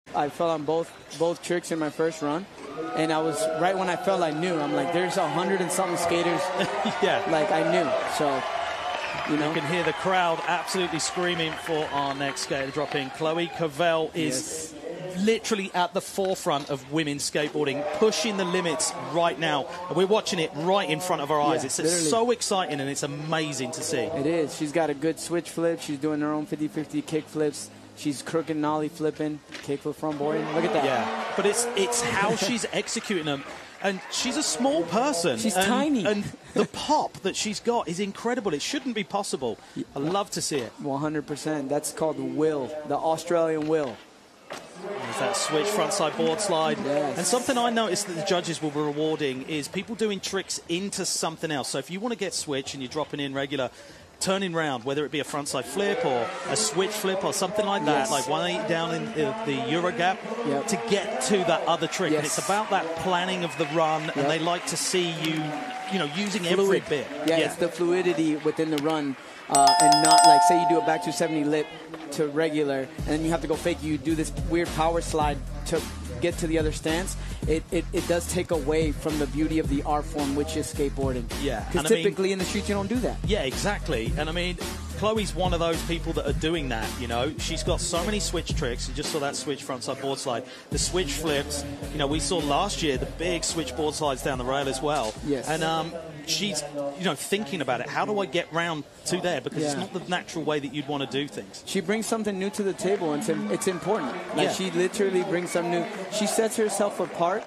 I fell on both tricks in my first run, and I was right when I fell, I knew. I'm like, there's 100 and something skaters. Yeah. Like, I knew. So, you know. You can hear the crowd absolutely screaming for our next skater dropping. Chole Covell is literally at the forefront of women's skateboarding, pushing the limits right now. And we're watching it right in front of our eyes. It's so exciting, and it's amazing to see. It is. She's got a good switch flip. She's doing her own 50-50 kick flips. She's crooked nollie flipping, kickflip front board. Look at that. Yeah, but it's how she's executing them. And she's a small person. She's tiny. And the pop that she's got is incredible. It shouldn't be possible. I love to see it. 100%. That's called will, the Australian will. There's that switch frontside board slide. Yes. And something I noticed that the judges will be rewarding is people doing tricks into something else. So if you want to get switch and you're dropping in regular, turning round, whether it be a frontside flip or a switch flip or something like that, like 180 down in the Euro gap, to get to that other trick. And it's about that planning of the run, and they like to see you, using every bit. Yeah, it's the fluidity within the run, and not like, say you do a back 270 lip to regular, and then you have to go fake. You do this weird power slide to get to the other stance. It does take away from the beauty of the art form, which is skateboarding. Yeah. Because typically in the streets you don't do that. Yeah, exactly. And I mean, Chloe's one of those people that are doing that, She's got so many switch tricks. You just saw that switch frontside board slide. The switch flips, we saw last year the big switch board slides down the rail as well. Yes. And she's, thinking about it. How do I get round to there? Because it's not the natural way that you'd want to do things. She brings something new to the table, and it's important. Like, she literally brings something new. She sets herself apart.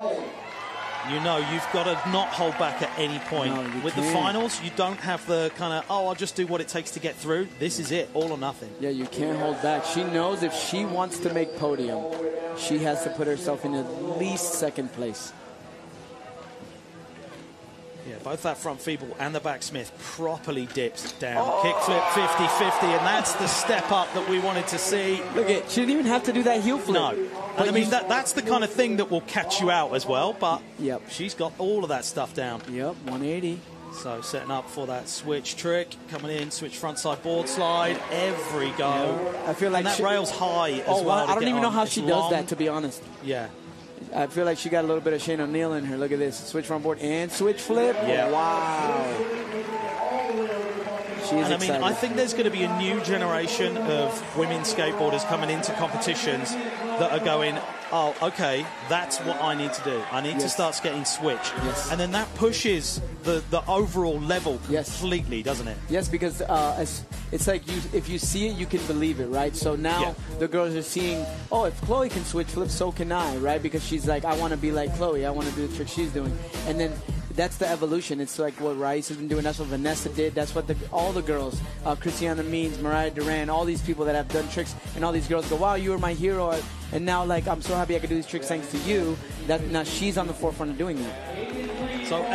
You've got to not hold back at any point. With the finals, you don't have the kind of, I'll just do what it takes to get through. This is it, all or nothing. Yeah, you can't hold back. She knows if she wants to make podium, she has to put herself in at least second place. Yeah, both that front feeble and the backsmith properly dipped down. Kickflip 50-50, and that's the step up that we wanted to see. Look at, she didn't even have to do that heel flip. No. And I mean, that's the kind of thing that will catch you out as well, but she's got all of that stuff down. Yep, 180. So setting up for that switch trick, coming in, switch frontside board slide, every go. I feel like and that rail's high as well. I don't even know how she does that, to be honest. Yeah. I feel like she got a little bit of Shane O'Neill in her. Look at this. Switch front board and switch flip. Yeah. Wow. She is excited. I think there's going to be a new generation of women skateboarders coming into competitions that are going, oh, okay, that's what I need to do. I need to start skating switch. Yes. And then that pushes the overall level completely, doesn't it? Yes, because it's like if you see it, you can believe it, right? So now the girls are seeing, oh, if Chloe can switch flip, so can I, right? Because she's like, I want to be like Chloe. I want to do the trick she's doing. And then that's the evolution. It's like what Rice has been doing. That's what Vanessa did. That's what all the girls, Christiana Means, Mariah Duran, all these people that have done tricks, and all these girls go, wow, you were my hero. And now, like, I'm so happy I could do these tricks thanks to you. Now she's on the forefront of doing that. So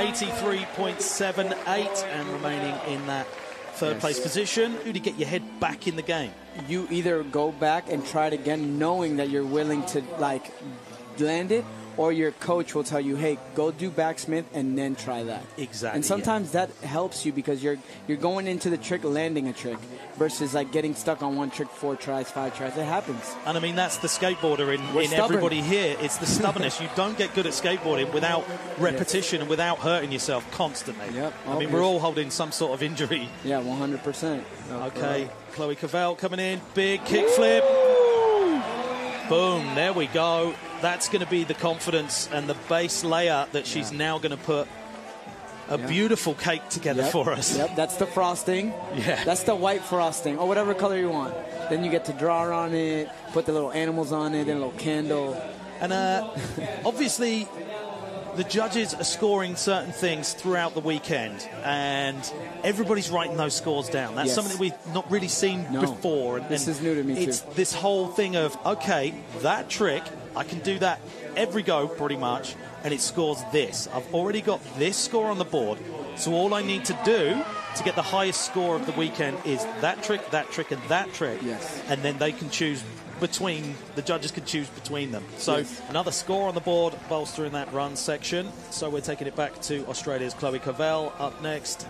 83.78 and remaining in that third place position. Who to get your head back in the game? You either go back and try it again, knowing that you're willing to, like, land it, or your coach will tell you, hey, go do backsmith and then try that. Exactly. And sometimes that helps you because you're going into the trick landing a trick versus like getting stuck on one trick 4 tries, 5 tries. It happens. And I mean, that's the skateboarder in everybody here. It's the stubbornness. You don't get good at skateboarding without repetition and without hurting yourself constantly. Yep. I mean, we're all holding some sort of injury. Yeah, 100%. Okay, Chole Covell coming in. Big kickflip. Boom, there we go. That's going to be the confidence and the base layer that she's now going to put a beautiful cake together for us. Yep, that's the frosting. Yeah. That's the white frosting, or whatever color you want. Then you get to draw on it, put the little animals on it, then a little candle. And obviously, the judges are scoring certain things throughout the weekend, and everybody's writing those scores down. That's something that we've not really seen before. And this is new to me, It's this whole thing of, okay, that trick, I can do that every go pretty much, and it scores this. I've already got this score on the board, so all I need to do to get the highest score of the weekend is that trick, and that trick. Yes. And then they can choose between, the judges can choose between them. So another score on the board, bolstering that run section. So we're taking it back to Australia's Chole Covell up next.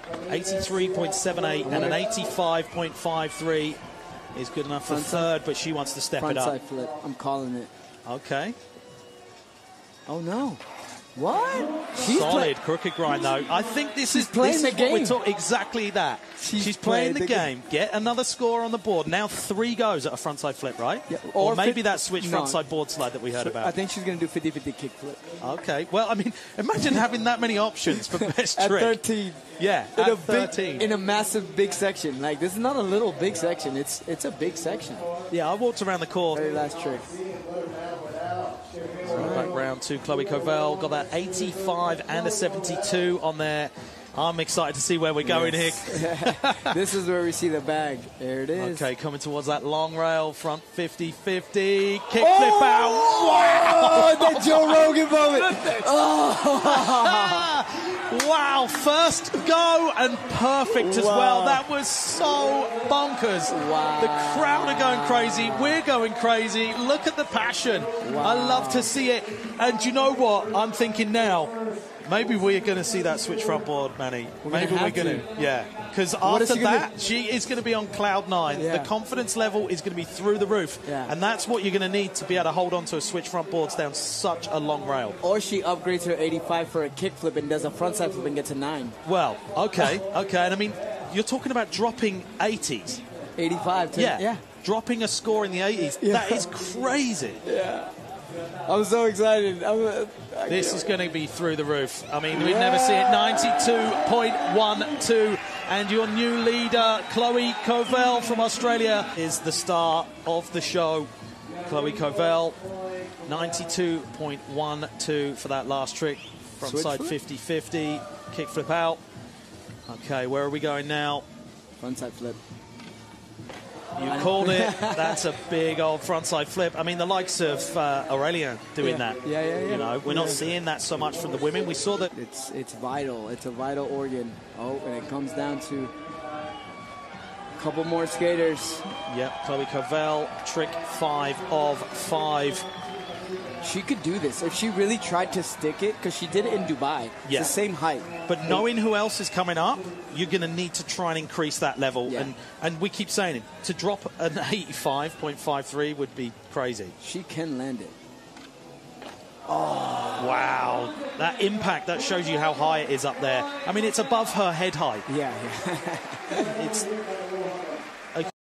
83.78 and an 85.53 is good enough for third, but she wants to step it up. Frontside flip, I'm calling it. Okay. Oh, no. What? Solid crooked grind, though. I think this is playing the game. Exactly that. She's playing the game. Get another score on the board. Now 3 goes at a frontside flip, right? Yeah. Or maybe that switch frontside board slide that we heard about. I think she's going to do 50-50 kickflip. Okay. Well, I mean, imagine having that many options for best At trick. 13. Yeah, at 13. In a massive big section. Like, this is not a little big section. It's a big section. Yeah, I walked around the court. Very last trick. Back round to Chole Covell. Got that 85 and a 72 on there. I'm excited to see where we're going here. This is where we see the bag. There it is. Okay, coming towards that long rail, front 50-50, kick flip out. Wow! The Joe Rogan moment. Wow, first go and perfect as well. That was so bonkers. Wow. The crowd are going crazy. We're going crazy. Look at the passion. Wow. I love to see it. And you know what? I'm thinking now, maybe we're going to see that switch front board, Manny. Maybe we're going to. Yeah. Because after that, she is going to be on cloud 9. Yeah. The confidence level is going to be through the roof. Yeah. And that's what you're going to need to be able to hold on to a switch front boards down such a long rail. Or she upgrades her 85 for a kick flip and does a frontside flip and gets a 9. Well, okay. Okay. And I mean, you're talking about dropping 80s. 85 too. Yeah. Dropping a score in the 80s. Yeah. That is crazy. Yeah. I'm so excited. This is going to be through the roof. I mean, we've never seen it. 92.12. And your new leader, Chole Covell from Australia, is the star of the show. Chole Covell, 92.12 for that last trick. Frontside 50-50. Kick flip out. Okay, where are we going now? Frontside flip. You called it. That's a big old frontside flip. I mean, the likes of Aurelien doing that. Yeah. You know, we're not seeing that so much from the women. We saw that. It's vital. It's a vital organ. Oh, and it comes down to a couple more skaters. Yep, Chole Covell, trick 5 of 5. She could do this if she really tried to stick it, because she did it in Dubai. It's the same height. But knowing who else is coming up, you're going to need to try and increase that level. Yeah. And we keep saying it. To drop an 85.53 would be crazy. She can land it. Oh, wow. That impact, that shows you how high it is up there. I mean, it's above her head height. Yeah. It's